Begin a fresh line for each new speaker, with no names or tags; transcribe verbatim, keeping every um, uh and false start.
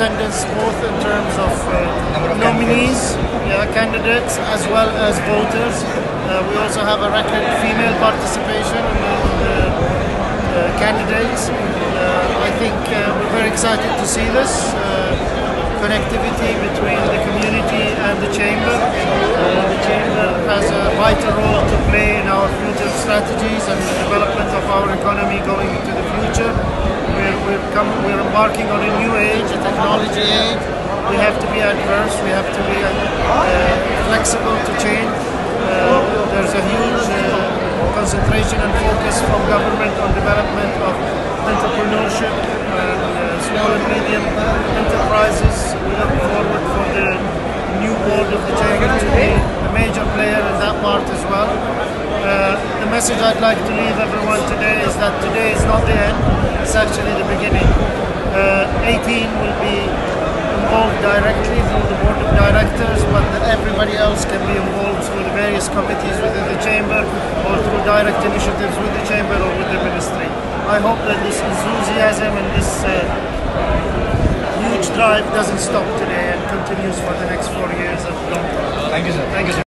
attendance both in terms of uh, nominees, yeah, candidates, as well as voters. Uh, we also have a record female participation in the, in the uh, candidates. Uh, I think uh, we're very excited to see this uh, connectivity between the community and the chamber. Uh, the chamber has a vital role to play in our future strategies and the development of our economy going into the future. We're, we're, come, we're embarking on a new age, a technology age. We have to be adverse, we have to be uh, flexible to change. Uh, there's a huge uh, concentration and focus from government on development of entrepreneurship and uh, small and medium enterprises. We look forward for the new board of the chamber to be a major player in that part as well. Uh, the message I'd like to leave everyone today is that today is not the end, it's actually the beginning. Uh, eighteen will be involved directly through the board of directors, but everybody else can be involved through the various committees within the chamber or through direct initiatives with the chamber or with the ministry. I hope that this enthusiasm and this uh, huge drive doesn't stop today and continues for the next four years and long.
Thank you, sir.
Thank you.